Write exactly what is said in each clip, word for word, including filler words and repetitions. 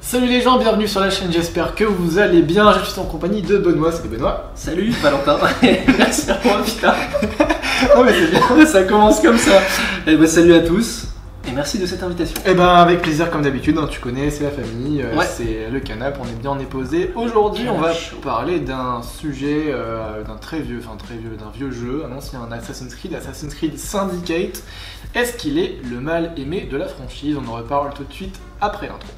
Salut les gens, bienvenue sur la chaîne, j'espère que vous allez bien. Je suis en compagnie de Benoît, salut Benoît. Salut Valentin. Merci à moi, putain. Oh mais c'est bien. Ça commence comme ça. Et bah, salut à tous et merci de cette invitation. Et ben avec plaisir comme d'habitude, hein, tu connais, c'est la famille, euh, Ouais. c'est le canap, on est bien, on est posé. Aujourd'hui on va parler d'un sujet, euh, d'un très vieux, enfin très vieux, d'un vieux jeu, un ancien Assassin's Creed, Assassin's Creed Syndicate. Est-ce qu'il est le mal aimé de la franchise? On en reparle tout de suite après l'intro.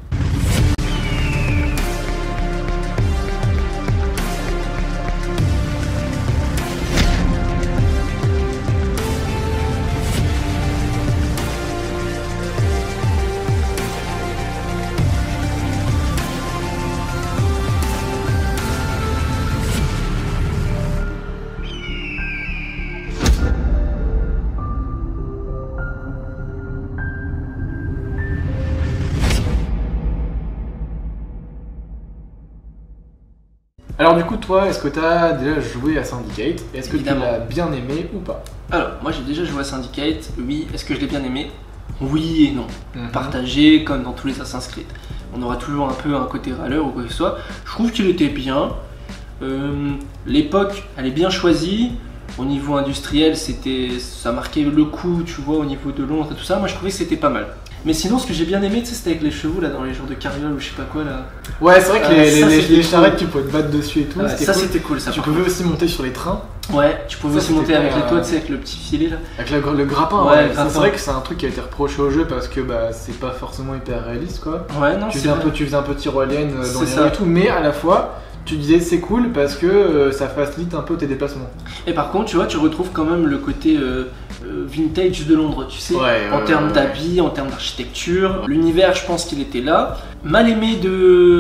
Alors du coup toi, est-ce que tu as déjà joué à Syndicate? Est-ce que Évidemment. tu l'as bien aimé ou pas? Alors, moi j'ai déjà joué à Syndicate. Oui, est-ce que je l'ai bien aimé? Oui et non. Mhm. Partagé comme dans tous les Assassin's Creed. On aura toujours un peu un côté râleur ou quoi que ce soit. Je trouve qu'il était bien. Euh, L'époque, elle est bien choisie. Au niveau industriel, c'était, ça marquait le coup, tu vois, au niveau de Londres et tout ça. Moi je trouvais que c'était pas mal. Mais sinon, ce que j'ai bien aimé, tu sais, c'était avec les chevaux là dans les genres de carriole ou je sais pas quoi là. Ouais, c'est vrai que Euh, les, ça, les, c'était les cool. charrettes, tu pouvais te battre dessus et tout. Ouais, c'était ça cool. c'était cool ça. Tu par pouvais aussi monter sur les trains. contre. Ouais, tu pouvais Ça, aussi monter c'était avec pas, les toits, euh, tu sais, avec le petit filet là. Avec le, le grappin, Ouais, ouais. le Ça, grappin. c'est vrai que c'est un truc qui a été reproché au jeu parce que bah, c'est pas forcément hyper réaliste quoi. Ouais, non, Tu c'est faisais, un vrai. peu, tu faisais un peu tyrolienne euh, dans C'est les ça. rues et tout, mais à la fois tu disais c'est cool parce que euh, ça facilite un peu tes déplacements. Et par contre, tu vois, tu retrouves quand même le côté euh, euh, vintage de Londres, tu sais, Ouais, en ouais, termes ouais, d'habits, en termes d'architecture. L'univers, je pense qu'il était là. Mal aimé de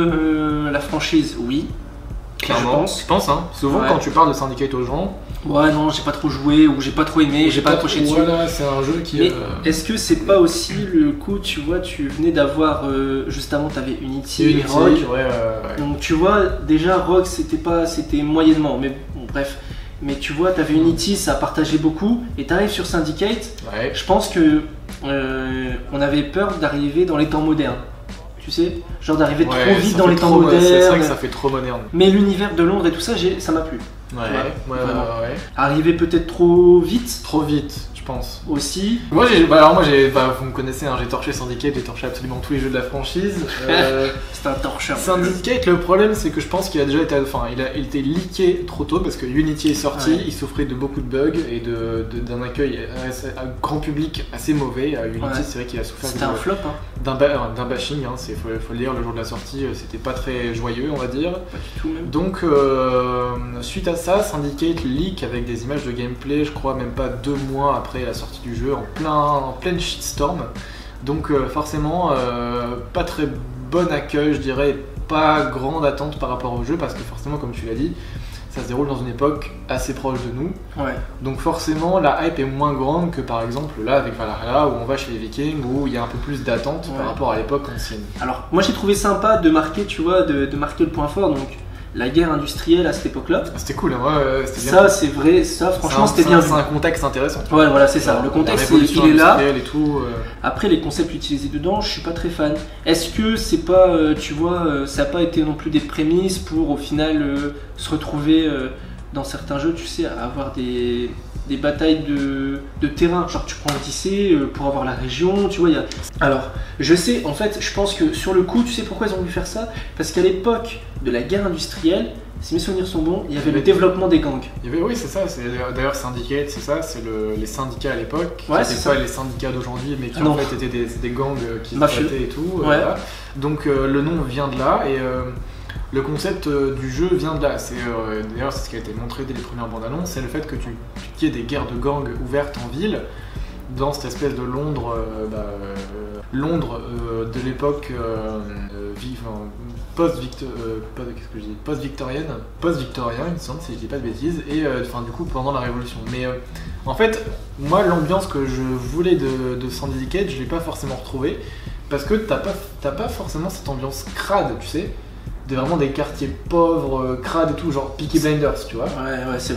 euh, la franchise, oui. Je pense. Je pense, hein. Souvent Ouais. quand tu parles de Syndicate aux gens, Ouais, non, j'ai pas trop joué ou j'ai pas trop aimé, j'ai pas accroché dessus. Voilà, c'est un jeu qui. Mais euh, est-ce que c'est pas aussi le coup, tu vois, tu venais d'avoir, euh, juste avant, t'avais Unity, Unity, et Rogue. ouais, ouais, ouais. Donc tu vois, déjà Rogue c'était pas, c'était moyennement, mais bon, bref. Mais tu vois, t'avais Unity, ça partageait beaucoup, et t'arrives sur Syndicate. Ouais. Je pense que euh, on avait peur d'arriver dans les temps modernes. Tu sais, genre d'arriver Ouais, trop vite ça dans fait les temps trop- modernes. C'est vrai que ça fait trop moderne. Mais l'univers de Londres et tout ça, j'ai- ça m'a plu. Ouais, Ouais, ouais, ouais, vraiment. ouais. Arriver peut-être trop vite Trop vite, je pense. aussi. Moi, j'ai, bah alors moi, j'ai, bah, vous me connaissez, hein, j'ai torché Syndicate, j'ai torché absolument tous les jeux de la franchise. Euh, C'est un torcheur. Syndicate, le problème, c'est que je pense qu'il a déjà été, enfin, il a, il était leaké trop tôt parce que Unity est sorti, Ouais. il souffrait de beaucoup de bugs et de, de- d'un accueil assez- à grand public assez mauvais. À Unity, Ouais. c'est vrai qu'il a souffert C'était de- un flop, hein. d'un, ba- d'un bashing, hein, c'est, faut, faut le dire, le jour de la sortie, euh, c'était pas très joyeux, on va dire. Pas du tout même. Donc, euh, suite à ça, Syndicate leak avec des images de gameplay, je crois même pas deux mois après la sortie du jeu, en plein, en pleine shitstorm. Donc, euh, forcément, euh, pas très bon accueil, je dirais, pas grande attente par rapport au jeu, parce que forcément, comme tu l'as dit, ça se déroule dans une époque assez proche de nous. Ouais. Donc, forcément, la hype est moins grande que par exemple là avec Valhalla, où on va chez les Vikings, où il y a un peu plus d'attente Ouais. par rapport à l'époque ancienne. Alors, moi j'ai trouvé sympa de marquer, tu vois, de, de marquer le point fort, donc la guerre industrielle à cette époque-là. Ah, c'était cool, hein, ouais, ouais, c'était bien. Ça, c'est vrai, ça, franchement, C'est un- c'était bien c'est vu. un- C'est un contexte intéressant. Ouais, voilà, c'est ça. Genre, Le la contexte, il, révolution il est là. industrielle et tout. euh, Après, les concepts utilisés dedans, je suis pas très fan. Est-ce que c'est pas, euh, tu vois, euh, ça n'a pas été non plus des prémices pour au final euh, se retrouver euh, dans certains jeux, tu sais, à avoir des, des batailles de, de terrain. Genre, tu prends l'Odyssée euh, pour avoir la région, tu vois. il Y a... Alors, je sais, en fait, je pense que sur le coup, tu sais pourquoi ils ont voulu faire ça? Parce qu'à l'époque de la guerre industrielle, si mes souvenirs sont bons, il y avait le développement des gangs. Il y avait, oui, c'est ça. C'est, d'ailleurs, Syndicate, c'est ça. C'est le, les syndicats à l'époque. Ouais, c'est c'est pas ça. les syndicats d'aujourd'hui, mais qui Ah non. en fait étaient des, des gangs euh, qui se Mafieux. battaient et tout. euh, Ouais. voilà. Donc, euh, le nom vient de là. Et euh, le concept euh, du jeu vient de là. C'est, euh, d'ailleurs, c'est ce qui a été montré dès les premières bandes annonces. C'est le fait que tu, qu'il y ait des guerres de gangs ouvertes en ville. Dans cette espèce de Londres, euh, bah, euh, Londres euh, de l'époque euh, euh, vive, enfin, post-victo- euh, post- qu'est-ce que je dis post-victorienne, post-victorien, il me semble, si je dis pas de bêtises, et euh, enfin du coup pendant la Révolution. Mais euh, en fait, moi l'ambiance que je voulais de, de Syndicate, je l'ai pas forcément retrouvée parce que t'as pas, t'as pas forcément cette ambiance crade, tu sais, de vraiment des quartiers pauvres, euh, crades et tout, genre Peaky Blinders, tu vois. Ouais, ouais, c'est vrai.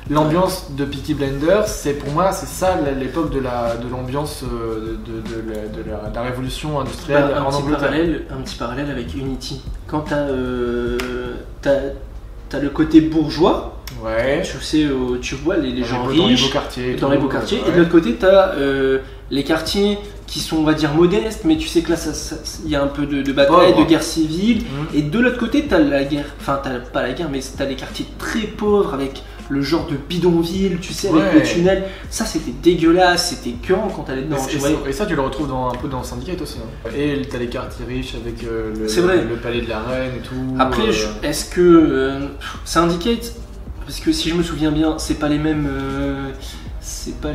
l'ambiance de Peaky Blinders, c'est pour moi, c'est ça l'époque de la de l'ambiance euh, de, de, la, de, la, de la révolution industrielle Bah, un, en petit Angleterre. parallèle, un petit parallèle avec Unity. Quand t'as euh, t'as- t'as le côté bourgeois, Ouais. tu sais, euh, tu vois les, les Dans gens beaux- dans les beaux riches, quartiers. et dans tout, les beaux quartiers, ouais. et de l'autre côté, t'as euh, les quartiers qui sont, on va dire, modestes, mais tu sais que là, ça- ça- il y a un peu de, de bataille, Pauvre. de guerre civile. Mhm. Et de l'autre côté, t'as la guerre, enfin, t'as pas la guerre, mais t'as les quartiers très pauvres avec le genre de bidonville, tu sais, avec Ouais. le tunnel. Ça, c'était dégueulasse, c'était écœurant quand t'allais dedans. Et, tu et vois. ça- et ça, tu le retrouves dans, un peu dans Syndicate aussi. Hein. Et t'as les quartiers riches avec euh, le, C'est vrai. le palais de la reine et tout. Après, euh, je- est-ce que euh, Syndicate, parce que si je me souviens bien, c'est pas les mêmes, euh, c'est pas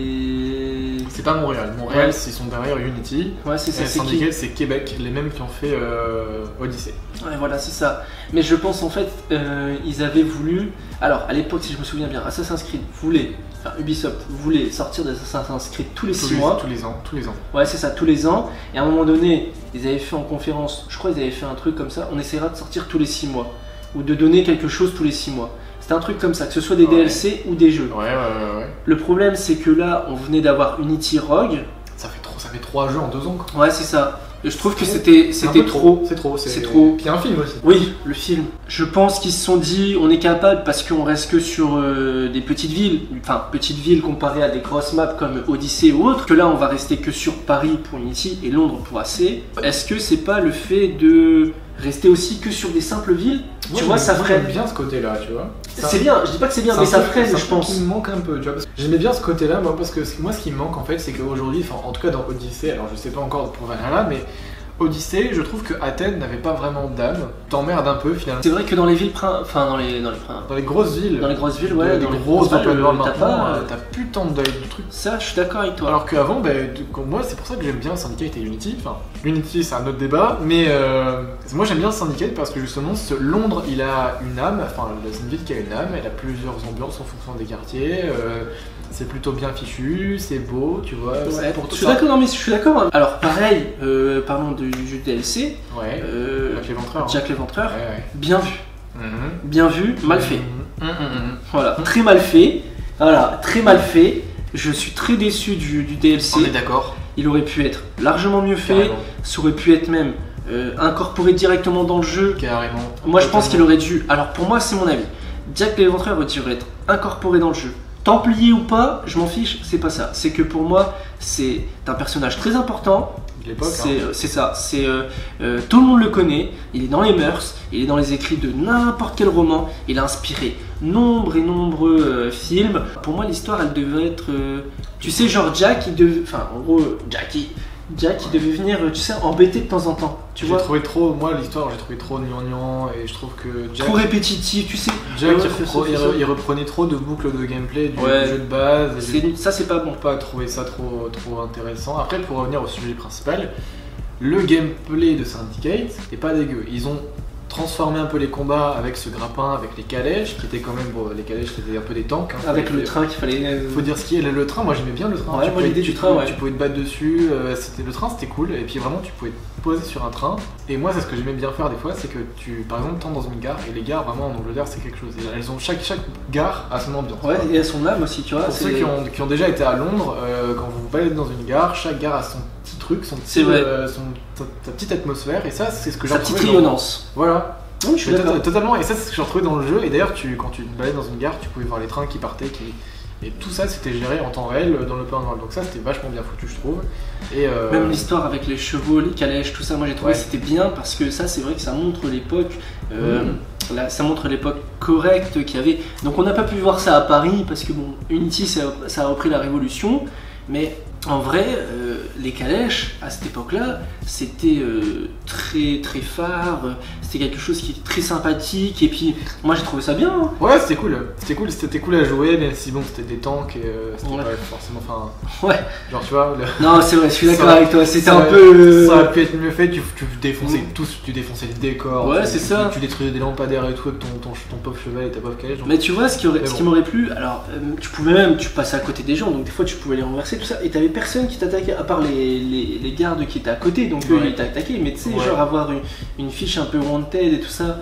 les, C'est pas Montréal. Montréal, Ouais. ils sont derrière Unity. ouais, c'est ça, Et c'est qui? Syndicate, c'est Québec, les mêmes qui ont fait euh, Odyssey. Ouais, voilà, c'est ça. Mais je pense en fait, euh, ils avaient voulu. Alors, à l'époque, si je me souviens bien, Assassin's Creed voulait, enfin Ubisoft voulait sortir d'Assassin's Creed tous les Tous six les, mois. tous les ans, tous les ans. Ouais, c'est ça, tous les ans. Et à un moment donné, ils avaient fait en conférence, je crois qu'ils avaient fait un truc comme ça, on essaiera de sortir tous les six mois. Ou de donner quelque chose tous les six mois. C'était un truc comme ça, que ce soit des Ouais. D L C ou des jeux. Ouais, ouais, ouais, ouais. Le problème, c'est que là, on venait d'avoir Unity Rogue. Ça fait trop, ça fait trois jeux en deux ans. Quoi. Ouais, c'est ça. Et je trouve que c'était C'est un c'était peu trop. C'est trop. C'est trop. Puis il y a un film aussi. Oui, le film. Je pense qu'ils se sont dit, on est capable parce qu'on reste que sur euh, des petites villes, enfin petites villes comparées à des grosses maps comme Odyssey ou autre, que là on va rester que sur Paris pour Unity et Londres pour A C. Est-ce que c'est pas le fait de rester aussi que sur des simples villes? Moi, Tu vois, j'aime- ça moi, freine. J'aime bien ce côté-là, tu vois. C'est bien, je dis pas que c'est bien, C'est mais un ça truc- freine, c'est un je truc pense. qui me manque un peu, tu vois. parce que J'aimais bien ce côté-là, moi, parce que ce- moi, ce qui me manque en fait, c'est qu'aujourd'hui, enfin, en tout cas dans Odyssey, alors je sais pas encore pour Valhalla, mais Odyssey, je trouve que Athènes n'avait pas vraiment d'âme. T'emmerdes un peu finalement. C'est vrai que dans les villes, prin- enfin dans les dans les prin- Dans les grosses villes, dans les grosses villes, ouais, les dans les grosses grosses open villes, world t'as maintenant, pas, euh, euh, t'as plus tant de, de trucs. Ça, je suis d'accord avec toi. Alors qu'avant, ben, du coup, moi, c'est pour ça que j'aime bien Syndicate et Unity. Enfin, Unity, c'est un autre débat, mais euh, moi j'aime bien Syndicate parce que justement, ce Londres, il a une âme. Enfin, c'est une ville qui a une âme. Elle a plusieurs ambiances en fonction des quartiers. euh, c'est plutôt bien fichu, c'est beau, tu vois. c'est Ouais, pour je tout suis ça. d'accord, non mais je suis d'accord. Alors pareil, euh, parlons du jeu D L C. Ouais. euh, Jack l'Éventreur. hein. Jack l'Éventreur, Ouais, ouais. bien vu, Mhm. bien vu, mal fait. Mhm, mhm, mhm. Voilà, très mal fait. Voilà, très mal fait. Je suis très déçu du, du D L C. On est d'accord. Il aurait pu être largement mieux fait. Carrément. Ça aurait pu être même euh, incorporé directement dans le jeu. Carrément. Moi, je pense qu'il Totalement. aurait dû. Alors pour moi, c'est mon avis. Jack l'Éventreur aurait dû être incorporé dans le jeu. Templier ou pas, je m'en fiche, c'est pas ça. C'est que pour moi, c'est un personnage très important. De l'époque. C'est hein. c'est ça. C'est euh, euh, tout le monde le connaît. Il est dans les mœurs. Il est dans les écrits de n'importe quel roman. Il a inspiré nombre et nombreux euh, films. Pour moi, l'histoire, elle devait être. euh, tu sais, genre Jack, il devait. Enfin, en gros, euh, Jackie. Jack, il devait venir, euh, tu sais, embêter de temps en temps. Tu J'ai vois. trouvé trop, moi l'histoire j'ai trouvé trop gnangnan et je trouve que Jack, Trop répétitif, tu sais. Jack Ouais, il, fais ça, repre- fais il ça. re- il reprenait trop de boucles de gameplay du, Ouais. du jeu de base. et j'ai C'est- Ça, c'est pas bon. pas trouvé ça trop, trop intéressant. Après, pour revenir au sujet principal, le gameplay de Syndicate est pas dégueu. Ils ont transformé un peu les combats avec ce grappin, avec les calèches, qui étaient quand même, bon, les calèches c'était un peu des tanks. hein. Avec Faut- le train qu'il fallait. euh, Faut dire ce qui est, le, le train, moi j'aimais bien le train. Ouais, Tu moi, pouvais- l'idée tu du train, pouvais- ouais. Tu pouvais te battre dessus, euh, c'était, le train c'était cool, et puis vraiment tu pouvais te poser sur un train. Et moi c'est ce que j'aimais bien faire des fois, c'est que tu, par exemple, t'entres dans une gare, et les gares vraiment en Angleterre c'est quelque chose. Et elles ont, chaque, chaque gare a son ambiance. Ouais, et à son âme aussi, tu vois. Pour c'est- ceux qui ont, qui ont déjà été à Londres, euh, quand vous vous baladez dans une gare, chaque gare a son petit truc, son petit, C'est vrai. euh, son, sa, sa petite atmosphère, et ça c'est ce que j'ai Sa petite retrouvé dans- rayonnance. Voilà. Oui, je suis Mais d'accord. tota- totalement, et ça c'est ce que j'ai retrouvé dans le jeu. Et d'ailleurs, tu, quand tu te baladais dans une gare, tu pouvais voir les trains qui partaient, qui... et tout ça c'était géré en temps réel euh, dans l'open world. Donc ça c'était vachement bien foutu, je trouve. Et euh, Même l'histoire avec les chevaux, les calèches, tout ça, moi j'ai trouvé Ouais. que c'était bien parce que ça, c'est vrai que ça montre l'époque. euh, Mm. là, ça montre l'époque correcte qu'il y avait. Donc on n'a pas pu voir ça à Paris parce que bon, Unity ça, a- ça a repris la révolution, mais en vrai, euh, les calèches à cette époque-là, c'était euh, très très phare. euh, C'était quelque chose qui était très sympathique et puis moi j'ai trouvé ça bien. hein. ouais, c'était cool, c'était cool, c'était cool à jouer, même si bon c'était des tanks et euh, c'était Ouais. pas forcément, enfin, Ouais. genre tu vois, le- Non, c'est vrai, je suis d'accord Ça- avec toi. C'était ça- un peu. euh, ça aurait pu être mieux fait. Tu, tu défonçais Mm. tous, tu défonçais les décors, Ouais, tu, c'est tu- ça. tu détruisais des lampadaires et tout avec ton, ton, ton pauvre cheval et ta pauvre calèche. donc- Mais tu vois, ce qui, aurait- Mais ce bon. qui m'aurait plu, alors euh, tu pouvais même, tu passais à côté des gens, donc des fois tu pouvais les renverser, tout ça, et t'avais personne qui t'attaquait, à part les, les, les gardes qui étaient à côté, donc eux Ouais. ils t'attaquaient, mais tu sais, Ouais. genre avoir une, une fiche un peu wanted et tout ça,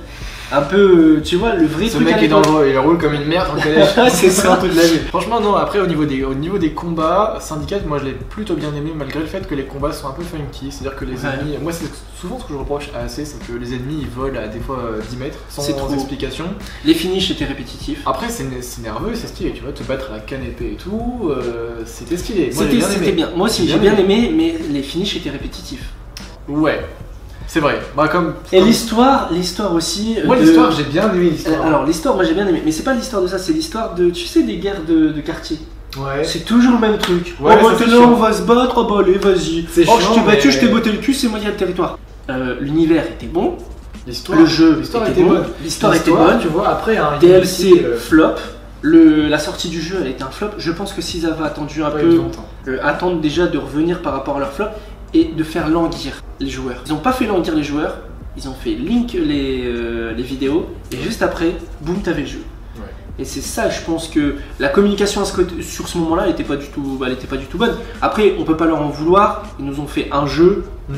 Un peu, tu vois, le vrai Ce truc. mec à est l'époque. dangereux, il roule comme une merde en collège. C'est ça. Toute la vie. Franchement, non, après, au niveau des, au niveau des combats, Syndicate, moi je l'ai plutôt bien aimé, malgré le fait que les combats sont un peu funky. C'est-à-dire que les Ouais. ennemis. Moi, c'est souvent ce que je reproche à A C, c'est que les ennemis ils volent à des fois euh, dix mètres sans C'est trop. explication. Les finishes étaient répétitifs. Après, c'est c'est nerveux, c'est stylé, tu vois, te battre à la canne épée et tout, euh, c'était stylé. Moi, j'ai C'était bien c'était aimé. bien. Moi aussi, J'ai j'ai bien bien aimé, mais les finishes étaient répétitifs. Ouais, c'est vrai. Bah, comme. Et comme- l'histoire, l'histoire aussi. euh, Moi, de- l'histoire, j'ai bien aimé Euh, l'histoire. Alors, l'histoire, moi j'ai bien aimé, mais c'est pas l'histoire de ça, c'est l'histoire de, tu sais, des guerres de, de quartier. Ouais. C'est toujours le même truc. Ouais, oh bah ça, c'est t'es là, chiant. on va se battre, oh bah allez, vas-y. C'est Oh, je chiant, t'ai battu, mais- je t'ai botté le cul, c'est moi qui ai le territoire. Euh, L'univers était bon, L'histoire, le jeu l'histoire était était bon, bonne. l'histoire était bonne. tu vois, après un D L C Unity, euh, flop, le, la sortie du jeu elle était un flop. Je pense que s'ils avaient attendu un pas peu, eu longtemps. euh, attendre déjà de revenir par rapport à leur flop et de faire languir les joueurs. Ils ont pas fait languir les joueurs, ils ont fait link les, euh, les vidéos et juste après, boum, t'avais le jeu. Ouais. Et c'est ça, je pense que la communication à ce côté- sur ce moment-là, elle était pas du tout, bah, elle était pas du tout bonne. Après, on peut pas leur en vouloir. Ils nous ont fait un jeu Mm.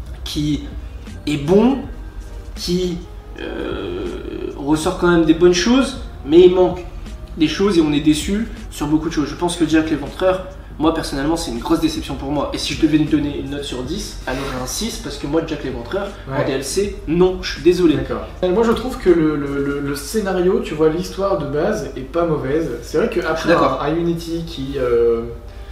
qui est bon, qui euh, ressort quand même des bonnes choses, mais il manque des choses et on est déçu sur beaucoup de choses. Je pense que Jack l'Éventreur, moi personnellement, c'est une grosse déception pour moi. Et si je devais lui donner une note sur dix, alors un six, parce que moi, Jack l'Éventreur, en Ouais. D L C, non, je suis désolé. D'accord. Moi je trouve que le, le- le- le scénario, tu vois, l'histoire de base est pas mauvaise. C'est vrai qu'après d'accord. un, un Unity qui, euh,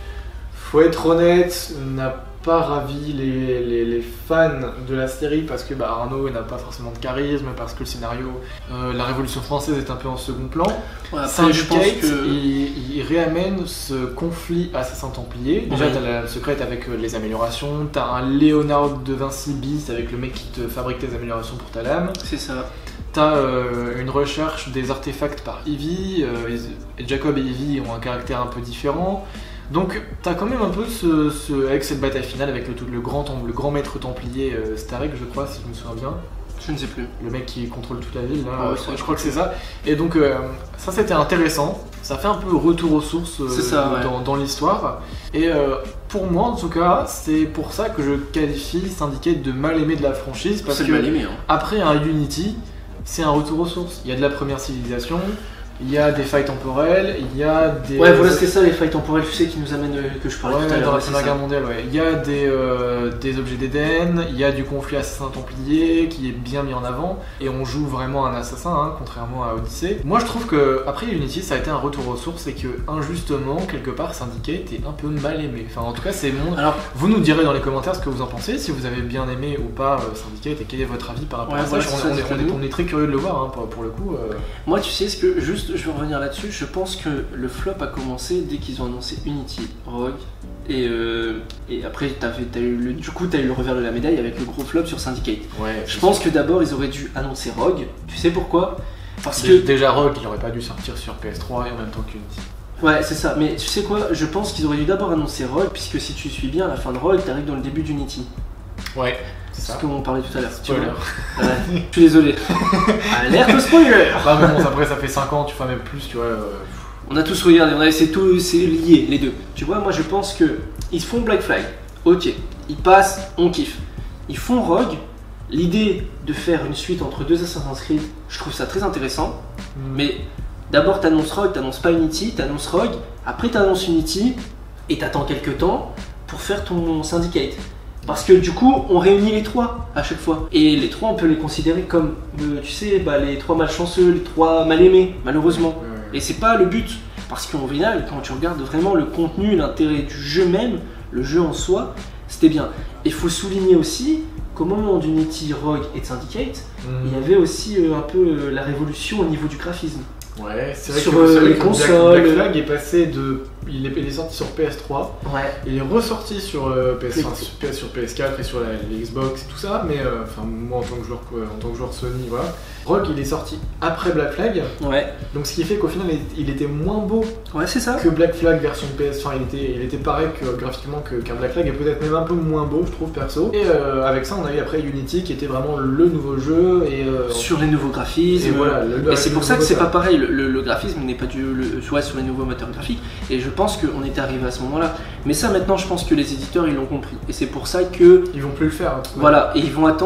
faut être honnête, n'a pas ravi les, les- les fans de la série parce que bah, Arnaud n'a pas forcément de charisme, parce que le scénario, euh, la Révolution française est un peu en second plan. Ouais, après, je pense Syndicate, que. il, il réamène ce conflit assassin-templier. Déjà, Oui. t'as la secrète avec euh, les améliorations, t'as un Léonard de Vinci bis avec le mec qui te fabrique tes améliorations pour ta lame. C'est ça. T'as euh, une recherche des artefacts par Eevee, euh, et Jacob et Eevee ont un caractère un peu différent. Donc t'as quand même un peu ce, ce- avec cette bataille finale avec le, le, grand, tem- le grand maître templier euh, Starek, je crois, si je me souviens bien. Je ne sais plus. Le mec qui contrôle toute la ville, là, Ouais, euh, ça, je, je crois que c'est ça. Et donc euh, ça c'était intéressant, ça fait un peu retour aux sources euh, C'est ça, ouais. dans, dans l'histoire. Et euh, pour moi en tout cas, c'est pour ça que je qualifie Syndicate de mal aimé de la franchise, parce C'est que mal aimé. Hein. après un Unity, c'est un retour aux sources. Il y a de la première civilisation, il y a des failles temporelles, il y a des... Ouais, voilà, c'était ça les failles temporelles, tu sais, qui nous amènent, euh, que je parlais Ouais, tout à l'heure. dans la ouais, c'est Première ça. Guerre mondiale, ouais. Il y a des, euh, des objets d'Éden, il y a du conflit assassin-templier qui est bien mis en avant, et on joue vraiment un assassin, hein, contrairement à Odyssey. Moi je trouve que après Unity, ça a été un retour aux sources, et que injustement, quelque part, Syndicate est un peu mal aimé. Enfin, en tout cas, c'est mon. Alors, Vous nous direz dans les commentaires ce que vous en pensez, si vous avez bien aimé ou pas euh, Syndicate, et quel est votre avis par rapport Ouais, à ça. voilà, on, c'est ça, on est, dites-le on est- nous. on est très curieux de le voir, hein, pour, pour le coup. euh. moi, tu sais ce que, juste, je vais revenir là-dessus, je pense que le flop a commencé dès qu'ils ont annoncé Unity, Rogue, et, euh, et après, t'avais, t'as eu le, du coup, t'as eu le revers de la médaille avec le gros flop sur Syndicate. Ouais, Je pense que d'abord, ils auraient dû annoncer Rogue, tu sais pourquoi? Parce que, Dé- Déjà Rogue, il aurait pas dû sortir sur P S trois et en même temps qu'Unity. ouais, c'est ça, mais tu sais quoi, je pense qu'ils auraient dû d'abord annoncer Rogue, puisque si tu suis bien, à la fin de Rogue, t'arrives dans le début d'Unity. Ouais, c'est C'est ça. ce qu'on parlait tout à l'heure. tu Spoiler. vois. Ouais, je suis désolé. Alerte spoiler. Ah mais bon, après ça fait cinq ans, tu vois, même plus, tu vois. euh, On a tous regardé, on a c'est tout, c'est lié les deux. Tu vois, moi je pense que ils font Black Flag, ok, ils passent, on kiffe. Ils font Rogue, l'idée de faire une suite entre deux Assassin's Creed, je trouve ça très intéressant. Mais d'abord t'annonces Rogue, t'annonces pas Unity, t'annonces Rogue, après t'annonces Unity et t'attends quelques temps pour faire ton Syndicate. Parce que du coup, on réunit les trois à chaque fois. Et les trois, on peut les considérer comme, euh, tu sais, bah, les trois malchanceux, les trois mal aimés, malheureusement. Ouais, ouais. Et c'est pas le but. Parce qu'en final, quand tu regardes vraiment le contenu, l'intérêt du jeu même, le jeu en soi, c'était bien. Et il faut souligner aussi qu'au moment d'Unity, Rogue et de Syndicate, Mm. il y avait aussi euh, un peu euh, la révolution au niveau du graphisme. Ouais, c'est vrai Sur, que, euh, c'est vrai les que Black- consoles. Black Flag est passé de. Il est, il est sorti sur P S trois, Ouais. il est ressorti sur, euh, P S, Oui. enfin, sur, P S, sur P S quatre et sur la, les Xbox et tout ça, mais euh, enfin, moi en tant que joueur, quoi, en tant que joueur Sony, voilà. Rogue il est sorti après Black Flag, Ouais. donc ce qui fait qu'au final il, il était moins beau Ouais, c'est ça. que Black Flag version P S, enfin il était, il était pareil que, graphiquement que- qu'un Black Flag et peut-être même un peu moins beau je trouve perso. Et euh, avec ça on a eu après Unity qui était vraiment le nouveau jeu et, euh, Sur les nouveaux graphismes. et voilà. Le, Et c'est le pour ça que nouveau c'est pas moteur. pareil, le, le- le graphisme n'est pas du le, soit sur les nouveaux moteurs graphiques, et je pense qu'on était arrivé à ce moment-là. Mais ça maintenant je pense que les éditeurs ils l'ont compris, et c'est pour ça que Ils vont plus le faire. hein, de toute voilà, et ils vont attendre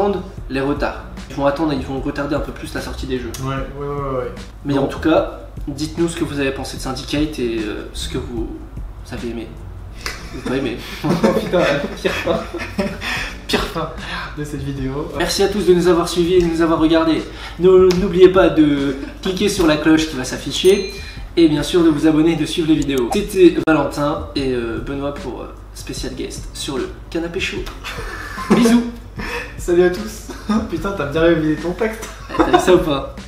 les retards. Ils vont attendre, ils vont retarder un peu plus la sortie des jeux. Ouais, ouais, ouais, ouais. Mais Bon. en tout cas, dites-nous ce que vous avez pensé de Syndicate et euh, ce que vous avez aimé. Vous pas aimé. Oh putain, pire fin. Pire fin de cette vidéo. Merci à tous de nous avoir suivis et de nous avoir regardés. Ne- N'oubliez pas de cliquer sur la cloche qui va s'afficher et bien sûr de vous abonner et de suivre les vidéos. C'était Valentin et euh, Benoît pour euh, spécial guest sur le canapé chaud. Bisous. Salut à tous. Putain, t'as bien révisé ton texte. T'as vu ça ou pas?